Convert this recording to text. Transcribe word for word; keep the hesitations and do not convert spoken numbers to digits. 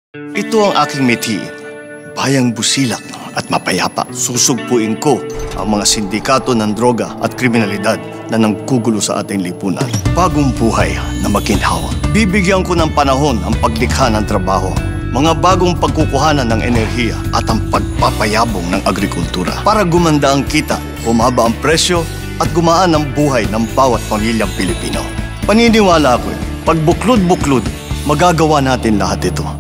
Ito ang aking mithiin, bayang busilak at mapayapa. Susugpuin ko ang mga sindikato ng droga at kriminalidad na nanggugulo sa ating lipunan. Bagong buhay na maginhawa. Bibigyan ko ng panahon ang paglikha ng trabaho, mga bagong pagkukuhanan ng enerhiya at ang pagpapayabong ng agrikultura para gumanda ang kita, bumaba ang presyo at gumaan ang buhay ng bawat pamilyang Pilipino. Paniniwala ko, pag buklod-buklod, magagawa natin lahat ito.